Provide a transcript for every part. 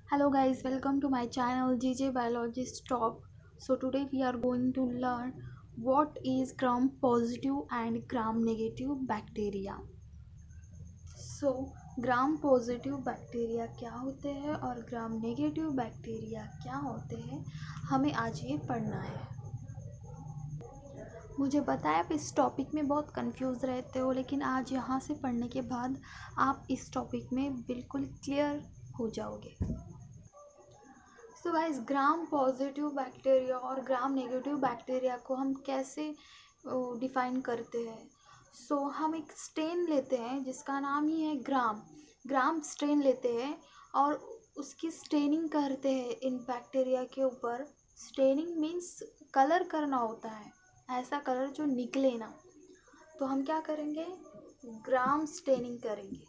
Hello guys, welcome to my channel GJ Biologist Talk. So today we are going to learn what is gram positive and gram negative bacteria. So gram positive bacteria क्या होते हैं और gram negative bacteria क्या होते हैं, हमें आज ये पढ़ना है। मुझे पता है आप इस टॉपिक में बहुत कंफ्यूज रहते हो, लेकिन आज यहाँ से पढ़ने के बाद आप इस टॉपिक में बिल्कुल क्लियर हो जाओगे। So guys, gram positive bacteria और ग्राम नेगेटिव बैक्टीरिया को हम कैसे डिफ़ाइन करते हैं। हम एक स्टेन लेते हैं जिसका नाम ही है ग्राम स्टेन लेते हैं और उसकी स्टेनिंग करते हैं इन बैक्टीरिया के ऊपर। स्टेनिंग मीन्स कलर करना होता है, ऐसा कलर जो निकले ना। तो हम क्या करेंगे, ग्राम स्टेनिंग करेंगे।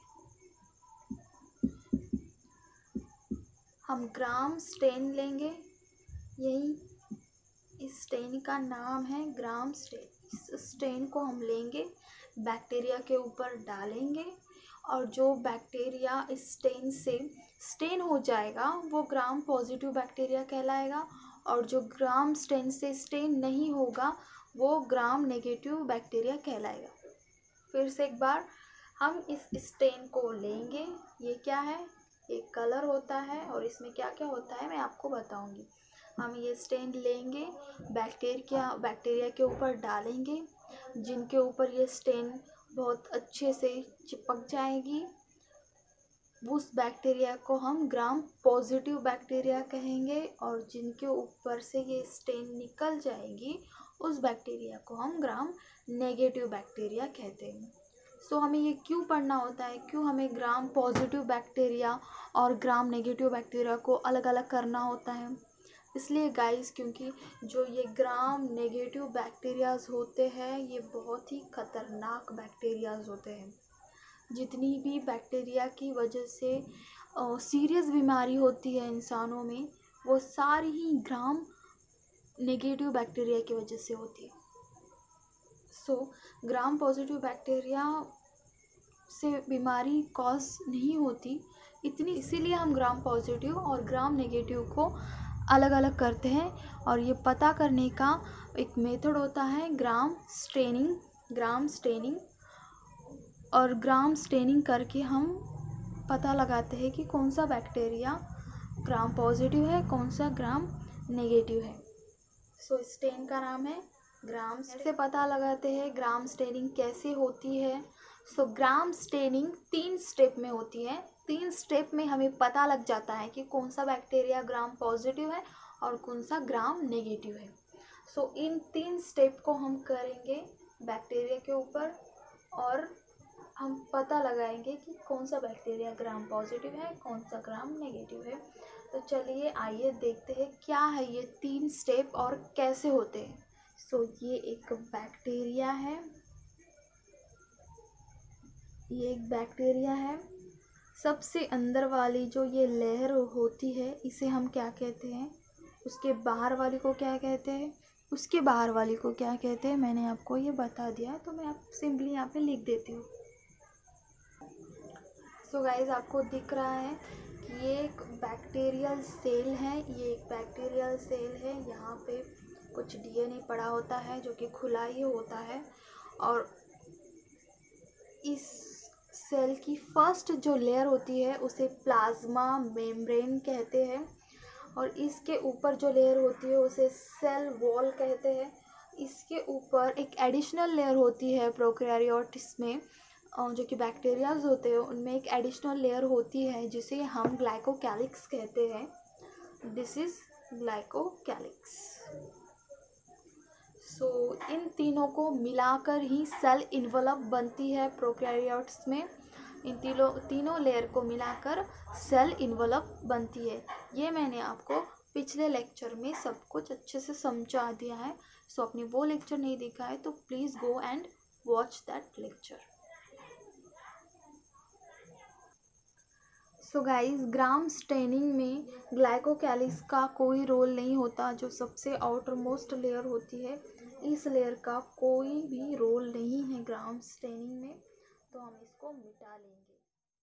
हम ग्राम स्टेन लेंगे, यही इस स्टेन का नाम है ग्राम स्टेन। इस स्टेन को हम लेंगे, बैक्टीरिया के ऊपर डालेंगे और जो बैक्टीरिया इस स्टेन से स्टेन हो जाएगा वो ग्राम पॉजिटिव बैक्टीरिया कहलाएगा, और जो ग्राम स्टेन से स्टेन नहीं होगा वो ग्राम नेगेटिव बैक्टीरिया कहलाएगा। फिर से एक बार, हम इस स्टेन को लेंगे। ये क्या है, एक कलर होता है और इसमें क्या क्या होता है मैं आपको बताऊंगी। हम ये स्टेन लेंगे, बैक्टीरिया के ऊपर डालेंगे, जिनके ऊपर ये स्टेन बहुत अच्छे से चिपक जाएगी। उस बैक्टीरिया को हम ग्राम पॉजिटिव बैक्टीरिया कहेंगे, और जिनके ऊपर से ये स्टेन निकल जाएगी उस बैक्टीरिया को हम ग्राम नेगेटिव बैक्टीरिया कहते हैं। हमें ये क्यों पढ़ना होता है, क्यों हमें ग्राम पॉजिटिव बैक्टीरिया और ग्राम नेगेटिव बैक्टीरिया को अलग अलग करना होता है। इसलिए गाइस, क्योंकि जो ये ग्राम नेगेटिव बैक्टीरियाज होते हैं ये बहुत ही ख़तरनाक बैक्टीरियाज होते हैं। जितनी भी बैक्टीरिया की वजह से सीरियस बीमारी होती है इंसानों में, वो सारी ही ग्राम नेगेटिव बैक्टीरिया की वजह से होती है। ग्राम पॉजिटिव बैक्टीरिया से बीमारी कॉज नहीं होती इतनी, इसीलिए हम ग्राम पॉजिटिव और ग्राम नेगेटिव को अलग अलग करते हैं। और ये पता करने का एक मेथड होता है ग्राम स्टेनिंग। और ग्राम स्टेनिंग करके हम पता लगाते हैं कि कौन सा बैक्टीरिया ग्राम पॉजिटिव है, कौन सा ग्राम नेगेटिव है। स्टेन का नाम है ग्राम। से पता लगाते हैं ग्राम स्टेनिंग कैसे होती है। ग्राम स्टेनिंग 3 स्टेप में होती है। 3 स्टेप में हमें पता लग जाता है कि कौन सा बैक्टीरिया ग्राम पॉजिटिव है और कौन सा ग्राम नेगेटिव है। इन 3 स्टेप को हम करेंगे बैक्टीरिया के ऊपर, और हम पता लगाएंगे कि कौन सा बैक्टीरिया ग्राम पॉजिटिव है, कौन सा ग्राम नेगेटिव है। तो चलिए आइए देखते हैं क्या है ये 3 स्टेप और कैसे होते हैं। ये एक बैक्टीरिया है, सबसे अंदर वाली जो ये लेयर होती है इसे हम क्या कहते हैं, उसके बाहर वाली को क्या कहते हैं, उसके बाहर वाली को क्या कहते हैं, मैंने आपको ये बता दिया, तो मैं आप सिंपली यहाँ पे लिख देती हूँ। गाइस, आपको दिख रहा है कि ये एक बैक्टीरियल सेल है, यहाँ पे कुछ डीएनए पड़ा होता है जो कि खुला ही होता है, और इस सेल की फर्स्ट जो लेयर होती है उसे प्लाज्मा मेम्ब्रेन कहते हैं, और इसके ऊपर जो लेयर होती है उसे सेल वॉल कहते हैं। इसके ऊपर एक एडिशनल लेयर होती है प्रोकैरियोट्स में, जो कि बैक्टीरियाज होते हैं उनमें एक एडिशनल लेयर होती है जिसे हम ग्लाइकोकैलिक्स कहते हैं। This is glycocalyx. इन तीनों को मिलाकर ही सेल इन्वलप बनती है प्रोकैरियोट्स में। इन तीनों लेयर को मिलाकर सेल इन्वलप बनती है। ये मैंने आपको पिछले लेक्चर में सब कुछ अच्छे से समझा दिया है। आपने वो लेक्चर नहीं देखा है तो please go and watch that lecture. Guys, gram staining में ग्लाइकोकैलिक्स का कोई रोल नहीं होता। जो सबसे आउटर मोस्ट लेयर होती है, इस लेयर का कोई भी रोल नहीं है ग्राम स्टेनिंग में, तो हम इसको मिटा लेंगे।